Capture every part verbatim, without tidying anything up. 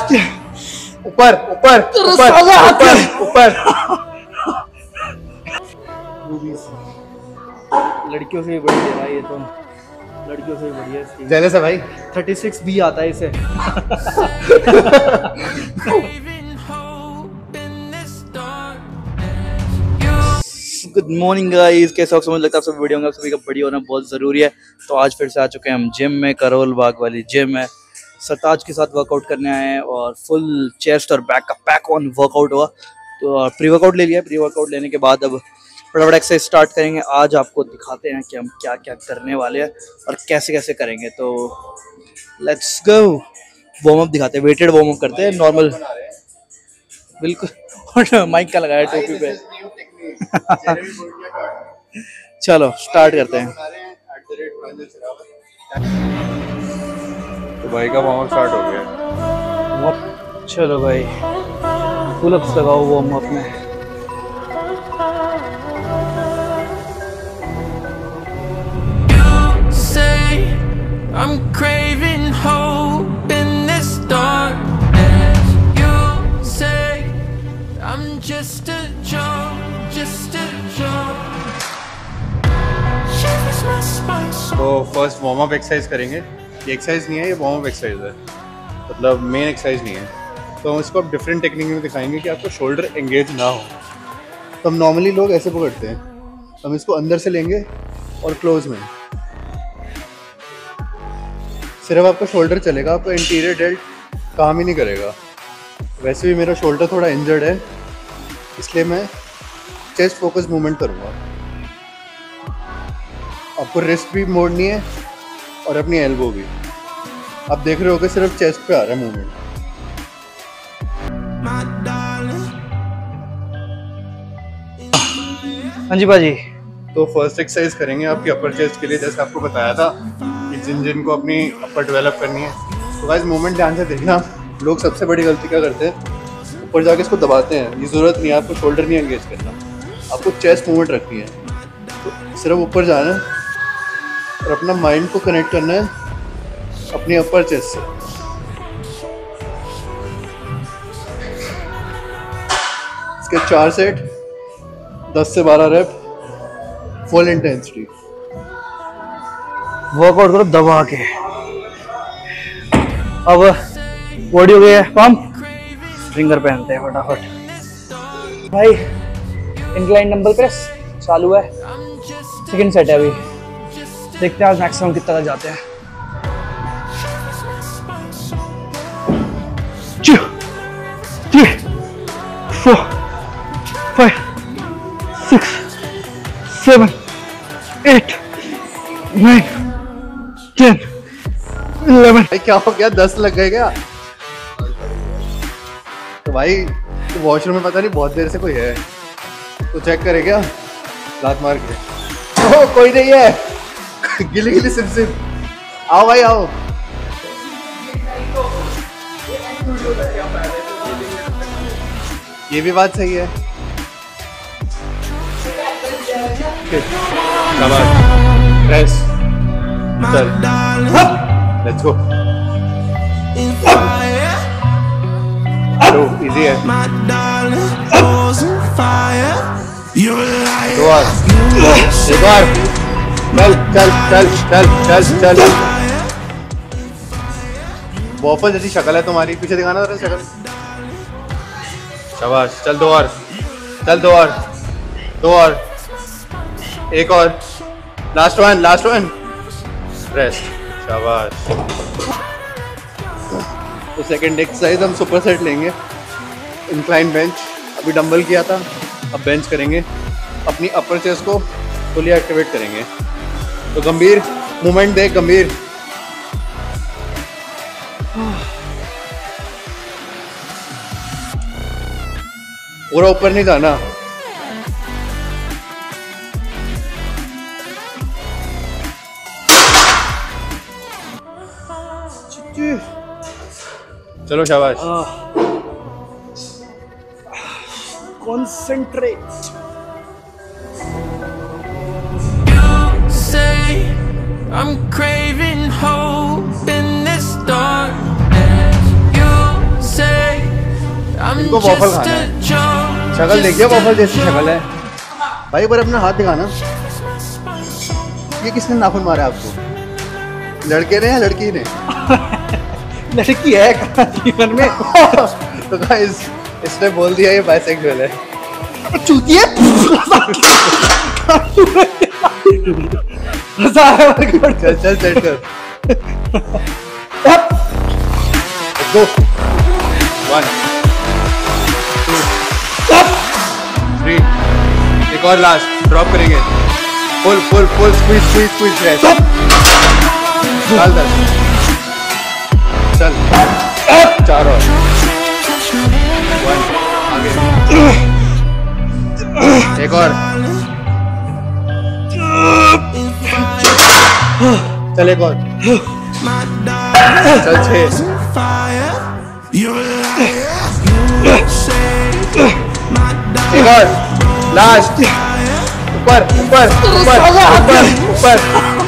ऊपर ऊपर ऊपर ऊपर। लड़कियों से भी बड़ी है भाई ये तो, लड़कियों से भी बढ़िया है। जेलस है भाई। थर्टी सिक्स भी आता है इसे। गुड मॉर्निंग गाइस, कैसे हो समझ लगता है सब वीडियो में, आप सभी का बढ़िया होना बहुत ज़रूरी है। तो आज फिर से आ चुके हैं हम जिम में, करोल बाग वाली जिम है। सरताज के साथ वर्कआउट करने आए हैं और फुल चेस्ट और बैक का पैक ऑन वर्कआउट हुआ। तो प्री वर्कआउट ले लिया, प्री वर्कआउट लेने के बाद अब फटाफट एक्सरसाइज स्टार्ट करेंगे। आज आपको दिखाते हैं कि हम क्या क्या करने वाले हैं और कैसे कैसे करेंगे। तो लेट्स गो। वार्म अप दिखाते हैं, वेटेड वार्म अप करते हैं, नॉर्मल बिल्कुल। माइक का लगाया टोपी पे। चलो स्टार्ट करते हैं। तो भाई का वार्म अप स्टार्ट हो गया। चलो भाई पुलअप्स लगाओ वार्म अप में। I'm craving hope in this darkness. You say I'm just a joke, just a joke. Shivers my spine so. तो फर्स्ट वार्म अप एक्सरसाइज करेंगे। ये एक्सरसाइज नहीं है, ये वार्म अप एक्सरसाइज है, मतलब मेन एक्सरसाइज नहीं है। तो हम इसको अब डिफरेंट टेक्निक में दिखाएंगे कि आपको शोल्डर एंगेज ना हो। तो हम नॉर्मली लोग ऐसे पकड़ते हैं, हम इसको अंदर से लेंगे और क्लोज में सिर्फ आपका शोल्डर चलेगा, आपका इंटीरियर डेल्ट काम ही नहीं करेगा। वैसे भी मेरा शोल्डर थोड़ा इंजर्ड है, इसलिए मैं चेस्ट फोकस मूवमेंट करूँगा। आपको रिस्ट भी मोड़नी है और अपनी एल्बो भी। आप देख रहे हो कि सिर्फ चेस्ट पे आ रहा है मूवमेंट। हाँ जी बाजी। तो फर्स्ट एक्सरसाइज करेंगे आपकी अपर चेस्ट के लिए, जैसे आपको बताया था कि जिन जिन को अपनी अपर डेवलप करनी है। तो गाइस मूवमेंट ध्यान से देखना। लोग सबसे बड़ी गलती क्या करते हैं, ऊपर जाके इसको दबाते हैं। ये ज़रूरत नहीं है, आपको शोल्डर नहीं एंगेज करना, आपको चेस्ट मूवमेंट रखनी है। तो सिर्फ ऊपर जाना है और अपना माइंड को कनेक्ट करना है अपनी अपर चेस्ट से। इसके चार सेट, दस से बारह रेप, फुल इंटेंसिटी वर्कआउट करो दबा के। अब बॉडी हो गया है पंप, रिंगर पहनते हैं फटाफट। भाई इंक्लाइन डंबल प्रेस चालू है, सेकंड सेट है अभी। देखते हैं आज मैक्सिमम कितना तक जाते हैं। Two, three, four, five, six, seven, eight, nine, ten, eleven. भाई क्या हो गया, दस लग गए क्या? तो भाई तो वॉशरूम में पता नहीं बहुत देर से कोई है, तो चेक करे क्या लात मार के। ओह कोई नहीं है। गिली गिली सिप सिप। आओ भाई आओ। ये भी बात सही है। प्रेस चल लेट्स गो। इजी है। दो बार, एक बार, चल चल चल चल चल चल। वॉफल जैसी शक्ल है तुम्हारी, पीछे दिखाना जरा शक्ल। शाबाश, चल दो और, चल दो और, दो और, एक और, last one, last one, rest. शाबाश। तो सेकंड एक्सरसाइज हम सुपर सेट लेंगे, इंक्लाइन बेंच। अभी डंबल किया था, अब बेंच करेंगे। अपनी अपर चेस्ट को फुली एक्टिवेट करेंगे। तो गंभीर मूवमेंट देख, गंभीर। पूरा ऊपर नहीं जाना। चलो शाबाश। Concentrate. I'm craving hope in this darkness. You say I'm इनको waffle just खाना a है। joke. शक्ल देखिए waffle जैसी शक्ल है भाई। पर अपना हाथ दिखाना। ये किसने नाखून मारा आपको? लड़के ने या लड़की ने? लड़की है कहाँ जीवन में। तो गाइस इसने बोल दिया ये बाइसेक्सुअल है। चूतिया चल चल सेट कर। Let's go. One, two, three. एक और लास्ट ड्रॉप करेंगे। Full full full squeeze squeeze squeeze rest. डाल दस। चल चार और वन आगे एक और चल एक और चल छह एक और लास्ट ऊपर ऊपर ऊपर ऊपर ऊपर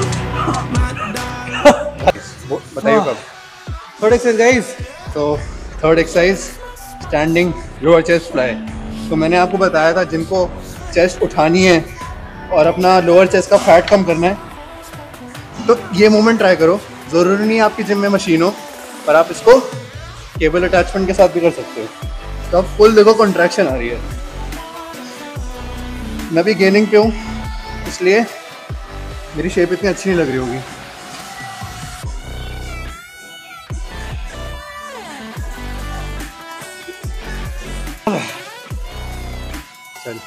बताइए कब थर्ड एक्सरसाइज गाइस। तो third exercise standing lower chest fly. तो मैंने आपको बताया था जिनको चेस्ट उठानी है और अपना लोअर चेस्ट का फैट कम करना है तो ये मूवमेंट ट्राई करो। ज़रूरी नहीं आपकी जिम में मशीन हो पर आप इसको केबल अटैचमेंट के साथ भी कर सकते हो। तो अब फुल देखो कॉन्ट्रैक्शन आ रही है। मैं भी गेनिंग पे हूँ इसलिए मेरी शेप इतनी अच्छी नहीं लग रही होगी। चल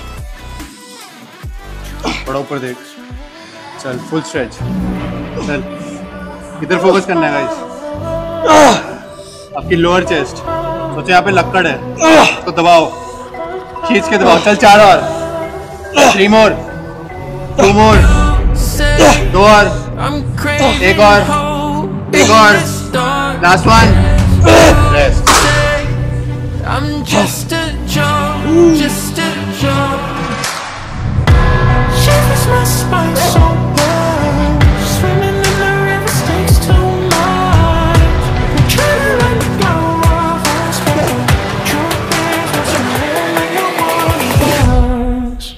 थोड़ा ऊपर देख। चल फुल स्ट्रेच। चल इधर फोकस करना है गाइस। आपकी लोअर चेस्ट सोचो यहाँ पे लक्कड़ है तो दबाओ, खींच के दबाओ। चल चार और थ्री मोर टू मोर दो और एक और एक और last one rest. I'm just a joke, just a joke. Shivers my spine so bad. Swimming in the river takes too much. I'm trying to let go of us, but truth is what's really your wants.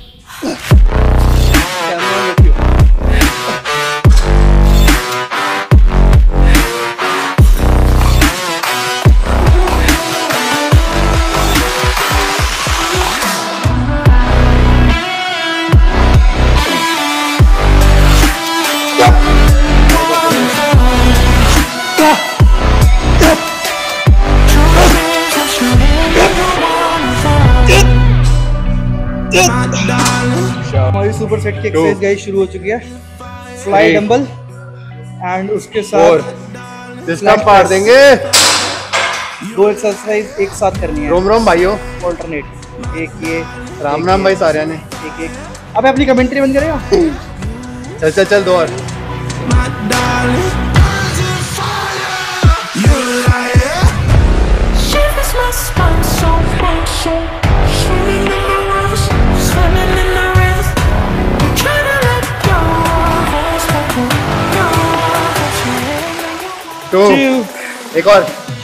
हमारी super set की exercise guys शुरू हो चुकी है। Fly Three. Dumbbell and उसके और साथ इसका पार देंगे। दो एक्सरसाइज एक साथ करनी है। रोम रोम भाइयों। ऑल्टरनेट एक ये राम एक राम ये, भाई सारिया ने। एक एक। अब अपनी कमेंट्री बंद करेगा। चल चल चल दो और Shivers my spine so cold, so swimming in the rivers, swimming in the rivers. I'm trying to let go of us, but go of us, yeah. Two एक और।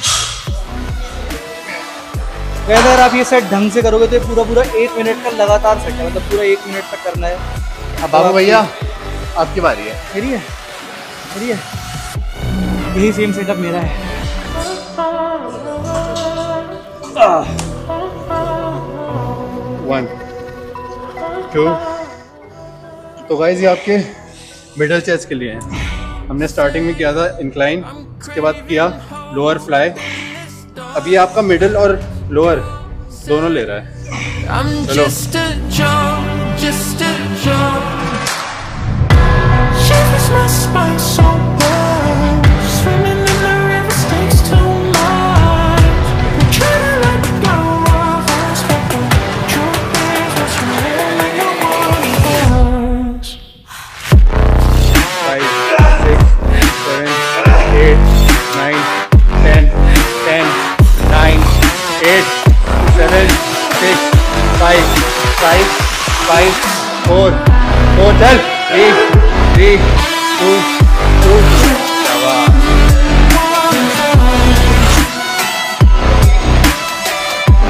अगर आप ये सेट ढंग से करोगे तो ये पूरा पूरा एक मिनट का लगातार सेट है, मतलब पूरा एक मिनट तक करना है। अब बाबू भैया आपकी बारी है। मेरी है मेरी है यही सेम सेटअप मेरा है। One two. तो गाइस ये आपके मिडल चेस्ट के लिए है। हमने स्टार्टिंग में किया था इंक्लाइन, उसके बाद किया लोअर फ्लाई। अब ये आपका मिडल और लोअर दोनों ले रहा है। I'm Hello. just a joke, just a joke. Shivers my spine so bad. Swimming in the river takes too much. I'm trying to let go of us, but the truth is what's really your wants. Five, six, seven, eight, nine, ten, ten, nine, eight, seven, six, five, five, five, four, four, चल, three, three, two, two, शाबाश।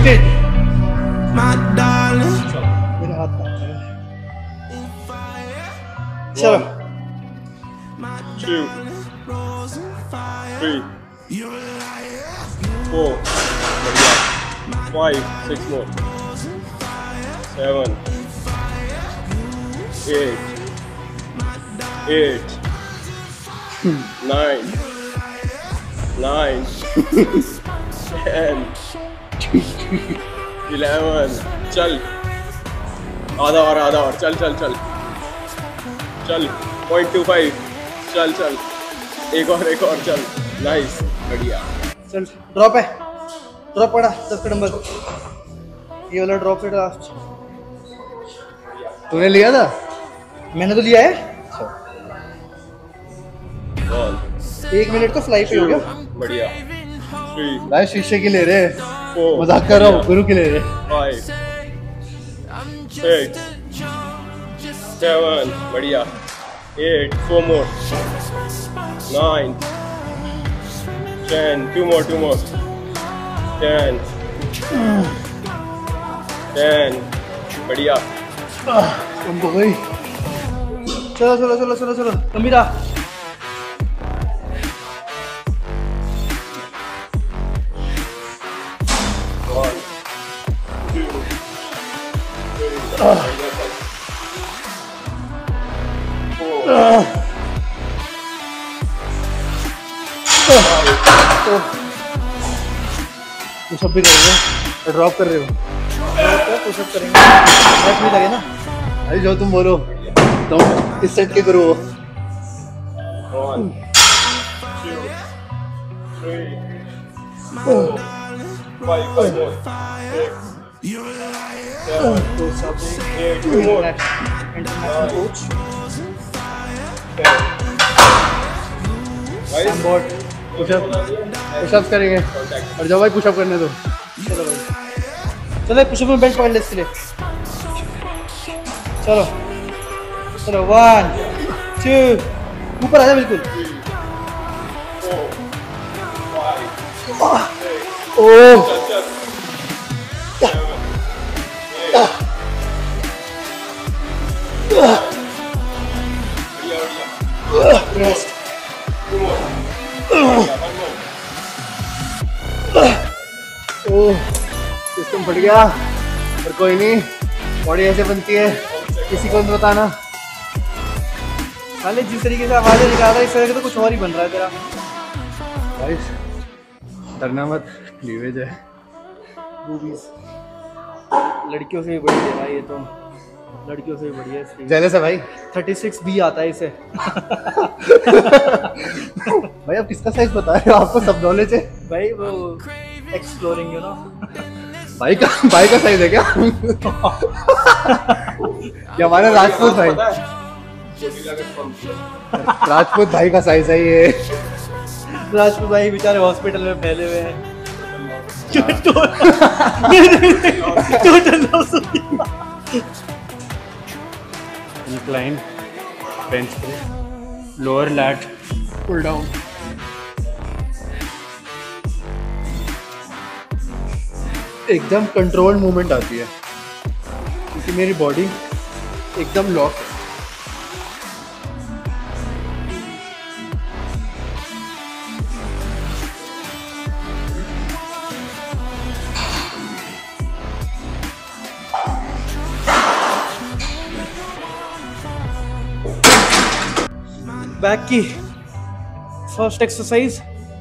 Finished it. my darling. मेरे हाथ में चलो two, three, four, five, six more, seven, eight, eight, nine, nine, ten, eleven. चल आधा और आधा और चल चल चल चल पॉइंट टू फाइव चल चल एक और एक और चल नाइस बढ़िया चल ड्रॉप है ड्रॉप पड़ा दस का नंबर ये वाला ड्रॉप है लास्ट तूने लिया था? मैंने तो लिया है वन एक मिनट तो फ्लाई पे हो गया बढ़िया थ्री भाई शीशे की ले रहे फोर मजाक कर रहा हूँ गुरु की ले रहे फाइव सिक्स सेवन बढ़िया eight four more nine ten two more two more ten ten बढ़िया तुमको भाई चलो चलो चलो चलो चलो कमीरा वन टू थ्री पुशअप भी करोगे ड्रॉप कर रहे हो पुशअप करेंगे ब्रेक भी लगे ना भाई जो तुम बोलो तुम इस सेट के गुरु हो One, two, three, four, five, five more, six, seven, eight, two more, international coach ten. Guys, pushup pushups करेंगे और जाओ भाई पुशअप करने दो चलो भाई चलो पुशअप में बेंच पकड़ ले इसके लिए चलो चलो वन टू ऊपर आ जा बिल्कुल four, five, six, ओह चल चल, seven, eight, बढ़िया बढ़िया, रेस्ट two more, बढ़िया, one more. ओह सिस्टम फट गया पर कोई नहीं बॉडी ऐसे बनती है किसी को नहीं बताना हाले जिस तरीके से आवाज़ें निकाल रहा है इस तरह के तो कुछ और ही बन रहा है तेरा भाई डरना मत लीवेज है मूवीज लड़कियों से भी बड़ी है भाई ये तो लड़कियों से भी बढ़िया है जेलस है भाई थर्टी सिक्स बी आता है इसे भाई आप किसका साइज बता रहे हो आपको सब नॉलेज है भाई वो एक्सप्लोरिंग यू नो भाई का भाई का साइज है क्या ये हमारा राजपूत भाई राजपूत भाई का साइज है ये राजपूत भाई बेचारे हॉस्पिटल में फैले हुए हैं incline bench press lower lat pull down एकदम कंट्रोल्ड मूवमेंट आती है क्योंकि मेरी बॉडी एकदम लॉक है बैक की फर्स्ट एक्सरसाइज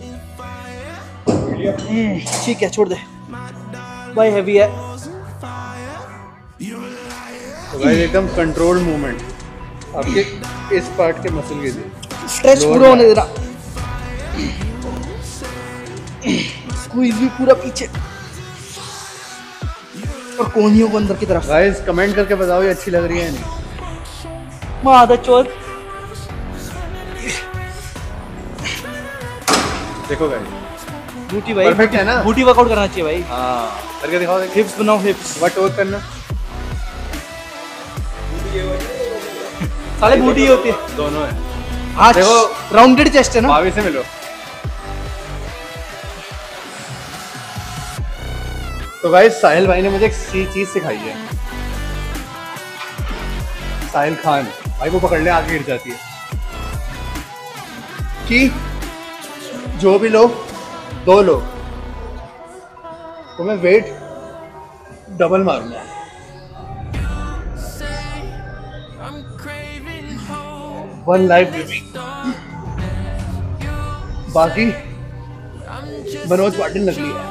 ठीक है छोड़ दे भाई हैवी है तो भाई एकदम कंट्रोल्ड मूवमेंट आपके इस पार्ट के मसल के लिए स्ट्रेच पूरा होने देना स्क्वीज भी पूरा पीछे और कोहनियों को अंदर की तरफ गाइस कमेंट करके बताओ ये अच्छी लग रही है या नहीं मादा चोर देखो गाइस बूटी भाई परफेक्ट है ना बूटी वर्कआउट करना चाहिए भाई हाँ करके दिखाओ हिप्स बनाओ हिप्स वट वर्क करना साले बूटी ही होती है दोनों है हाँ देखो राउंडेड चेस्ट है ना भाभी से मिलो तो गाइस साहिल भाई ने मुझे एक सी चीज सिखाई है। साहिल खान भाई को पकड़ ले, आगे गिर जाती है कि जो भी लोग दो लोग तो मैं वेट डबल मारूंगा। वन लाइफ लिविंग, बाकी मनोज पाटिल नकली है।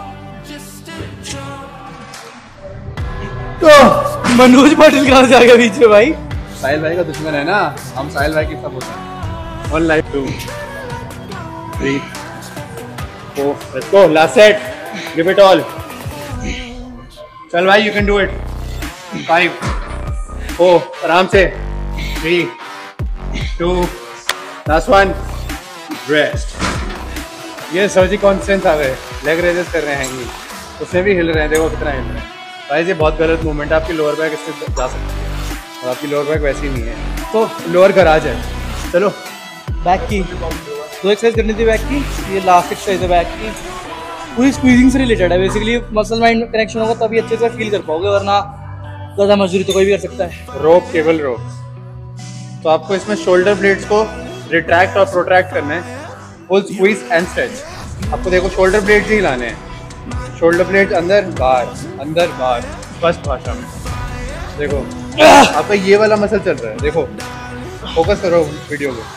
तो मनोज पाटिल कहाँ से आ गया बीच में भाई? साहिल भाई का दुश्मन है ना, हम साहिल भाई की सब होते हैं। One life, two, three, four, let's go, last set, give it all. चल भाई, you can do it. Five, four, आराम से, three, two, last one, rest. ये सर्जी कॉन्स्टेंस आ गए, लेग रेजेस कर रहे हैं, उसमें भी हिल रहे हैं, देखो कितना हिल रहे हैं। भाई ये बहुत गलत मूवमेंट है, आपकी लोअर बैक इससे जा सकती है और आपकी लोअर बैक वैसी नहीं है, तो लोअर गराज है। चलो बैक की दो एक्सरसाइज करनी थी, बैक की, ये लास्ट एक्सरसाइज है बैक की, पूरी स्क्वीजिंग से रिलेटेड है। बेसिकली मसल माइंड कनेक्शन होगा तभी अच्छे से फील कर पाओगे, वरना ज़्यादा मजदूरी तो कोई भी कर सकता है। रोप, केबल रोप, तो आपको इसमें शोल्डर ब्लेड्स को रिट्रैक्ट और प्रोट्रैक्ट करना है, फुल स्क्वीज एंड स्ट्रेच। आपको देखो शोल्डर ब्लेड्स ही हिलाने हैं, शोल्डर ब्लेड्स अंदर बाहर, अंदर बाहर, स्पष्ट भाषा में। देखो आपका ये वाला मसल चल रहा है, देखो फोकस करो वीडियो को।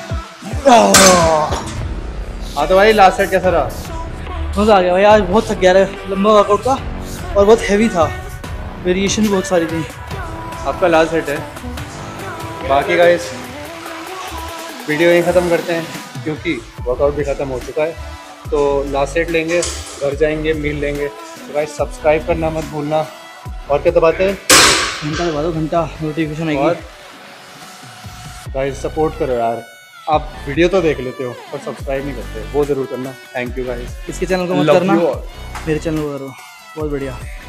हाँ तो भाई लास्ट सेट कैसा रहा? मज़ा आ गया भाई, आज बहुत थक गया है, लंबा वर्कआउट था और बहुत हैवी था, वेरिएशन भी बहुत सारी थी। आपका लास्ट सेट है, बाकी गाइस वीडियो यहीं ख़त्म करते हैं क्योंकि वर्कआउट भी ख़त्म हो चुका है। तो लास्ट सेट लेंगे, घर जाएंगे, मील लेंगे। तो गाइस सब्सक्राइब करना मत भूलना, और क्या दबाते हैं? घंटा दबा दो, घंटा नोटिफिकेशन आएगी। और गाइस सपोर्ट करो यार, आप वीडियो तो देख लेते हो पर सब्सक्राइब नहीं करते, वो ज़रूर करना। Thank you guys. इसके चैनल को मत Love करना, you all. मेरे चैनल को करो, बहुत बढ़िया।